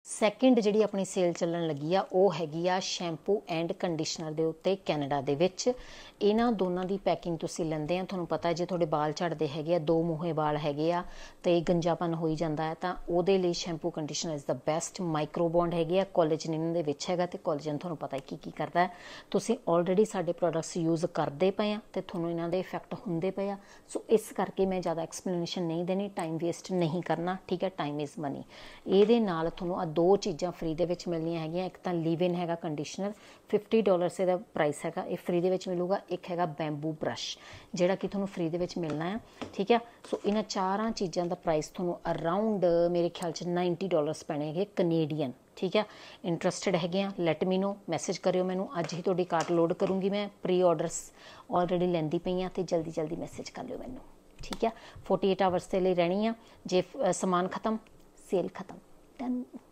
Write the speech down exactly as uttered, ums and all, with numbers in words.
Second ਜਿਹੜੀ ਆਪਣੀ sale ਚੱਲਣ ਲੱਗੀ ਆ ਉਹ ਹੈਗੀ ਆ ਸ਼ੈਂਪੂ ਐਂਡ ਕੰਡੀਸ਼ਨਰ ਦੇ ਉੱਤੇ ਕੈਨੇਡਾ ਦੇ ਵਿੱਚ। ਇਹਨਾਂ ਦੋਨਾਂ ਦੀ ਪੈਕਿੰਗ ਤੁਸੀਂ ਲੈਂਦੇ ਆ, ਤੁਹਾਨੂੰ ਪਤਾ ਜੇ ਤੁਹਾਡੇ ਬਾਲ ਝੜਦੇ ਹੈਗੇ ਆ, ਦੋ ਮੂੰਹੇ ਬਾਲ ਹੈਗੇ ਆ ਤੇ ਗੰਜਾਪਨ ਹੋਈ ਜਾਂਦਾ ਹੈ, ਤਾਂ ਉਹਦੇ ਲਈ shampoo conditioner is the best. Microbond ਹੈਗੇ ਆ, ਕੋਲੇਜਨ ਦੇ ਵਿੱਚ ਹੈਗਾ ਤੇ ਕੋਲੇਜਨ ਤੁਹਾਨੂੰ ਪਤਾ ਕੀ ਕੀ ਕਰਦਾ ਹੈ। ਤੁਸੀਂ ਆਲਰੇਡੀ ਸਾਡੇ ਪ੍ਰੋਡਕਟਸ ਯੂਜ਼ ਕਰਦੇ ਪਏ ਆ ਤੇ ਤੁਹਾਨੂੰ ਇਹਨਾਂ ਦੇ ਇਫੈਕਟ ਹੁੰਦੇ ਪਏ ਆ, ਸੋ ਇਸ ਕਰਕੇ ਮੈਂ ਜ਼ਿਆਦਾ ਐਕਸਪਲੇਨੇਸ਼ਨ ਨਹੀਂ ਦੇਣੀ, ਟਾਈਮ ਵੇਸਟ ਨਹੀਂ ਕਰਨਾ, ਠੀਕ ਹੈ। Time is money. ਇਹਦੇ ਨਾਲ ਤੁਹਾਨੂੰ ਆ ਦੋ ਚੀਜ਼ਾਂ ਫ੍ਰੀ ਦੇ ਵਿੱਚ ਮਿਲਣੀਆਂ ਹੈਗੀਆਂ। ਇੱਕ ਤਾਂ ਲਿਵ ਇਨ ਹੈਗਾ ਕੰਡੀਸ਼ਨਰ, ਫਿਫਟੀ ਡਾਲਰਸ ਇਹਦਾ ਪ੍ਰਾਈਸ ਹੈਗਾ, ਇਹ ਫ੍ਰੀ ਦੇ ਵਿੱਚ ਮਿਲੂਗਾ। ਇੱਕ ਹੈਗਾ ਬੈਂਬੂ ਬਰਸ਼ ਜਿਹੜਾ ਕਿ ਤੁਹਾਨੂੰ ਫ੍ਰੀ ਦੇ ਵਿੱਚ ਮਿਲਣਾ ਹੈ, ਠੀਕ ਹੈ। ਸੋ ਇਹਨਾਂ ਚਾਰਾਂ ਚੀਜ਼ਾਂ ਦਾ ਪ੍ਰਾਈਸ ਤੁਹਾਨੂੰ ਅਰਾਊਂਡ ਮੇਰੇ ਖਿਆਲ 'ਚ ਨਾਈਨਟੀ ਡਾਲਰਸ ਪੈਣੇ ਹੈਗੇ ਕਨੇਡੀਅਨ, ਠੀਕ ਹੈ। ਇੰਟਰਸਟਿਡ ਹੈਗੇ ਆ, ਲੈਟ ਮੀ ਨੋ, ਮੈਸੇਜ ਕਰਿਓ ਮੈਨੂੰ। ਅੱਜ ਹੀ ਤੁਹਾਡੀ ਕਾਰਟ ਲੋਡ ਕਰੂੰਗੀ ਮੈਂ, ਪ੍ਰੀ ਆਰਡਰਸ ਆਲਰੇਡੀ ਲੈਂਦੀ ਪਈ ਹਾਂ, ਅਤੇ ਜਲਦੀ ਜਲਦੀ ਮੈਸੇਜ ਕਰ ਲਿਓ ਮੈਨੂੰ, ਠੀਕ ਹੈ। ਫੋਰਟੀ ਏਟ ਆਵਰਸ ਦੇ ਲਈ ਰਹਿਣੀ ਆ, ਜੇ ਸਮਾਨ ਖਤਮ ਸੇਲ ਖਤਮ, ਡਨ।